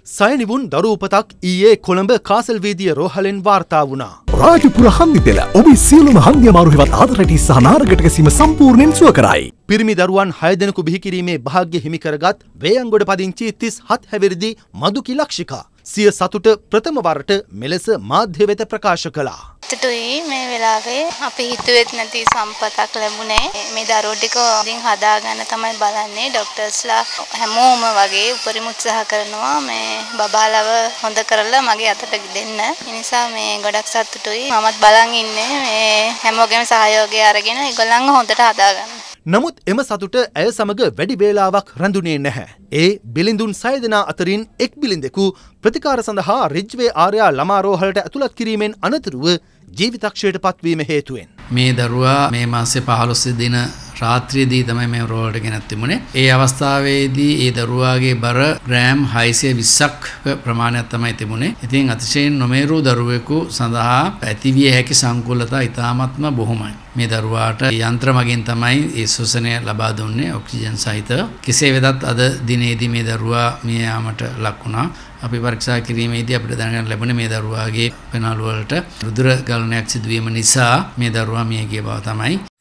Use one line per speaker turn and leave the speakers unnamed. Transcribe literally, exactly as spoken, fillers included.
සයනිවුන් දරු උපතක් ඊයේ කොළඹ කාසල් වීදිය රෝහලෙන් වාර්තා වුණා.
රාජපුර හන්දිපෙළ ඔබේ සියලුම හන්දිය මාරු හෙවත් ආදරටි සහ නාරගට ගැසීම සම්පූර්ණයෙන් සුව කරයි.
පිරිමි දරුවන් හය දෙනෙකු බිහි කිරීමේ භාග්‍ය හිමි කරගත් වේයන්ගොඩ පදිංචි තිස් හත් හැවිරිදි මදුකි ලක්ෂිකා සිය සතුට ප්‍රථම වරට මෙලෙස මාධ්‍ය වෙත ප්‍රකාශ කළා.
තුටුයි මේ වෙලාවේ අපි හිතුවෙත් නැති සම්පතක් ලැබුණේ. මේ දරුවෝ ටික ඉතින් හදාගන්න තමයි බලන්නේ. ડોක්ටර්ස්ලා හැමෝම වගේ උපරිම උත්සාහ කරනවා මේ බබාලව හොඳ කරලා මගේ අතට දෙන්න. ඒ නිසා මේ ගොඩක් සතුටුයි. මමත් බලන් ඉන්නේ මේ හැමෝගෙම සහයෝගය අරගෙන ඒගොල්ලන්ව හොඳට හදාගන්න.
නමුත් එම සතුට ඇය සමග වැඩි වේලාවක් රැඳුනේ නැහැ. ඒ බිලිඳුන් සය දෙනා අතරින් එක් බිලිඳෙකු ප්‍රතිකාර සඳහා රිජ්වේ ආර්යා ළමා රෝහලට ඇතුළත් කිරීමෙන් අනතුරුව ජීවිතක්ෂයට පත්වීම හේතුවෙන්
මේ දරුවා මේ මාසේ පහළොස් දින රාත්‍රියේදී තමයි මේ රෝහලට ගෙනත් තිබුණේ. ඒ අවස්ථාවේදී ඒ දරුවාගේ බර ග්‍රෑම් හයසිය විස්සක් ප්‍රමාණයක් තමයි තිබුණේ. ඉතින් අතිශයින් නොමේරු දරුවෙකු සඳහා ඇතිවිය හැකි සංකූලතා ඉතාමත්ම බොහොමයි. මේ දරුවාට යන්ත්‍ර මගින් තමයි ඒ ශ්වසනය ලබා දුන්නේ ඔක්සිජන් සහිත. කෙසේ වෙතත් අද දිනේදී මේ දරුවා මිය යාමට ලක් වුණා. අපි පරීක්ෂා කිරීමේදී අපිට දැනගන්න ලැබුණේ මේ දරුවාගේ පෙනාළු වලට රුධිර ගලණයක් සිදුවීම නිසා මේ දරුවා මිය ගිය බව තමයි.